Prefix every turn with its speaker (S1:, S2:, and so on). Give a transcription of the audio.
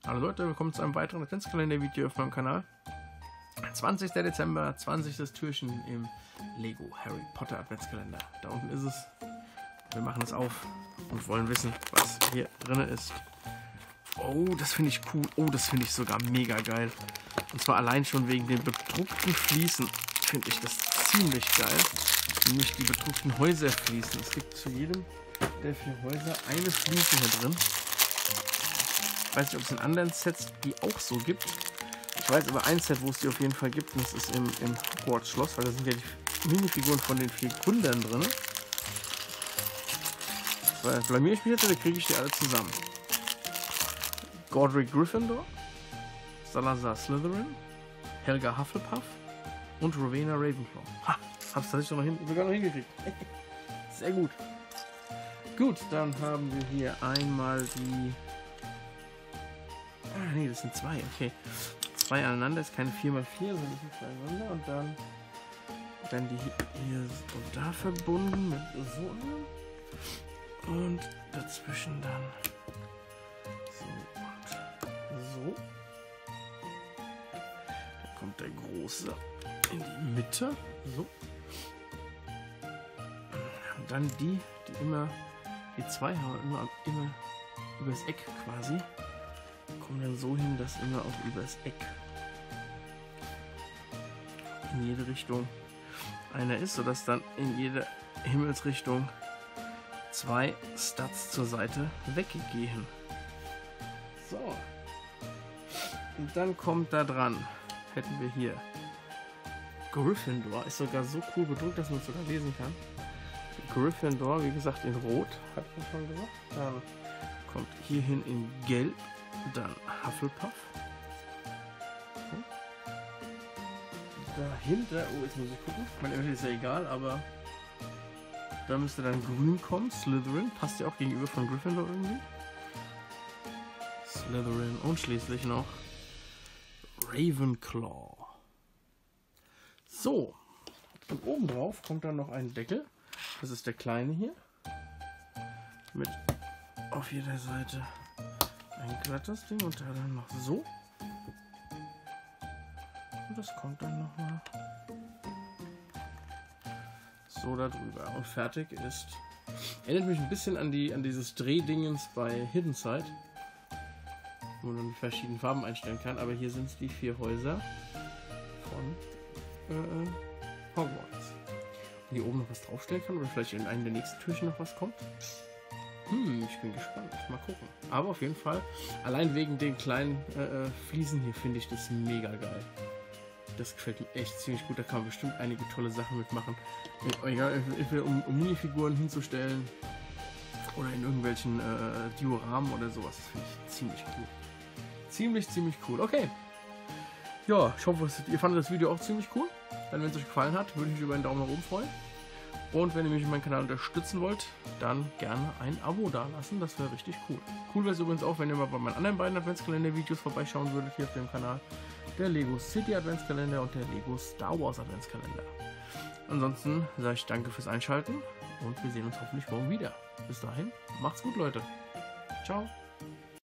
S1: Hallo Leute, willkommen zu einem weiteren Adventskalender-Video auf meinem Kanal. 20. Dezember, 20. Türchen im Lego Harry Potter Adventskalender. Da unten ist es. Wir machen es auf und wollen wissen, was hier drin ist. Oh, das finde ich cool. Oh, das finde ich sogar mega geil. Und zwar allein schon wegen den bedruckten Fliesen finde ich das ziemlich geil. Nämlich die bedruckten Häuserfliesen. Es gibt zu jedem der 4 Häuser eine Fliese hier drin. Ich weiß nicht, ob es in anderen Sets die auch so gibt. Ich weiß aber ein Set, wo es die auf jeden Fall gibt, und das ist im Hogwarts Schloss, weil da sind ja die Minifiguren von den 4 Gründern drin. Weil blamier ich mich jetzt, oder kriege ich die alle zusammen? Godric Gryffindor, Salazar Slytherin, Helga Hufflepuff und Rowena Ravenclaw. Ha, hab's tatsächlich sogar noch hingekriegt. Sehr gut. Gut, dann haben wir hier einmal die... Ah, nee, das sind 2, okay. 2 aneinander, ist keine 4x4, sondern die sind 2 aneinander. Und dann die hier so da verbunden mit so. Und dazwischen dann so und so. Dann kommt der große in die Mitte. So. Und dann die immer, die 2 haben immer übers Eck quasi. Kommen dann so hin, dass immer auch übers Eck in jede Richtung einer ist, sodass dann in jede Himmelsrichtung 2 Studs zur Seite weggehen. So. Und dann kommt da dran, hätten wir hier Gryffindor, ist sogar so cool bedruckt, dass man es sogar lesen kann. Gryffindor, wie gesagt, in Rot, hat man schon gesagt. Dann kommt hier hin in Gelb. Dann Hufflepuff. So. Dahinter, oh, jetzt muss ich gucken. Mein Öl ist ja egal, aber da müsste dann grün kommen. Slytherin, passt ja auch gegenüber von Gryffindor irgendwie. Slytherin und schließlich noch Ravenclaw. So, und oben drauf kommt dann noch ein Deckel. Das ist der kleine hier. Mit auf jeder Seite ein glattes Ding und da dann noch so. Und das kommt dann nochmal so da drüber. Und fertig ist. Erinnert mich ein bisschen an dieses Drehdingens bei Hidden Side, wo man die verschiedenen Farben einstellen kann. Aber hier sind es die 4 Häuser von Hogwarts. Und hier oben noch was draufstellen kann oder vielleicht in einem der nächsten Türchen noch was kommt. Ich bin gespannt. Mal gucken. Aber auf jeden Fall, allein wegen den kleinen Fliesen hier finde ich das mega geil. Das gefällt mir echt ziemlich gut. Da kann man bestimmt einige tolle Sachen mitmachen. Egal, um Minifiguren hinzustellen oder in irgendwelchen Dioramen oder sowas. Das finde ich ziemlich cool. Ziemlich cool. Okay. Ja, ich hoffe, ihr fandet das Video auch ziemlich cool. Dann, wenn es euch gefallen hat, würde ich mich über einen Daumen nach oben freuen. Und wenn ihr mich in meinem Kanal unterstützen wollt, dann gerne ein Abo dalassen, das wäre richtig cool. Cool wäre es übrigens auch, wenn ihr mal bei meinen anderen beiden Adventskalender-Videos vorbeischauen würdet hier auf dem Kanal. Der Lego City Adventskalender und der Lego Star Wars Adventskalender. Ansonsten sage ich danke fürs Einschalten und wir sehen uns hoffentlich morgen wieder. Bis dahin, macht's gut Leute. Ciao.